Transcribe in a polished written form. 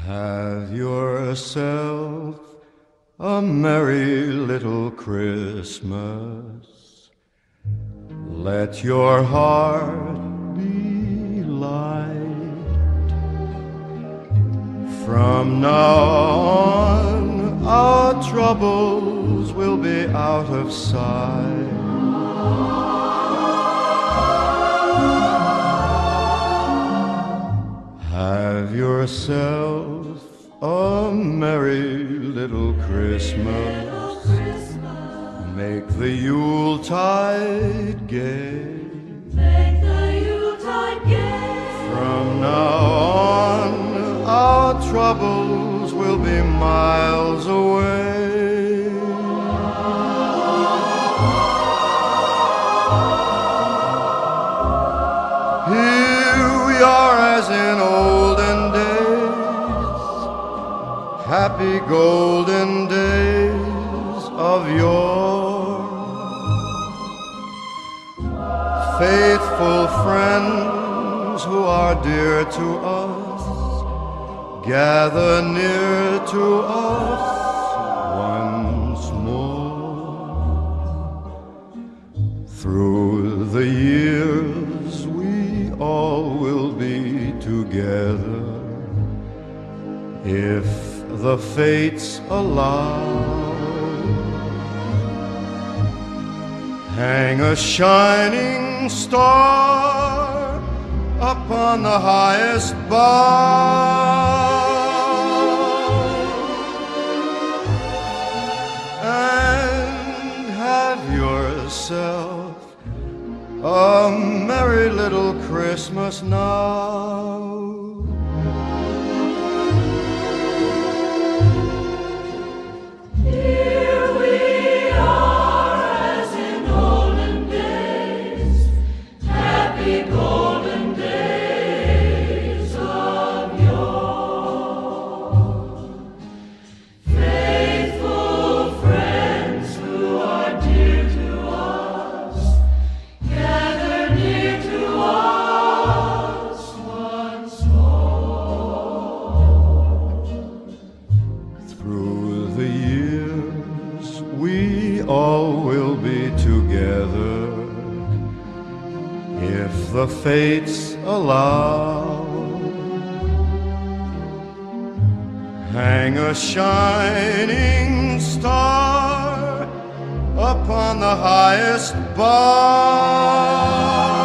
Have yourself a merry little Christmas. Let your heart be light. From now on, our troubles will be out of sight. Have yourself a merry little Christmas. Make the Yuletide gay. Make the Yuletide gay. From now on, our troubles will be miles away. Here we are as in olden days, happy golden days of yore. Faithful friends who are dear to us, gather near to us once more. Through the years we all will be together, if the fates allow. Hang a shining star upon the highest bough, and have yourself a merry little Christmas now. Through the years we all will be together, if the fates allow. Hang a shining star upon the highest bough.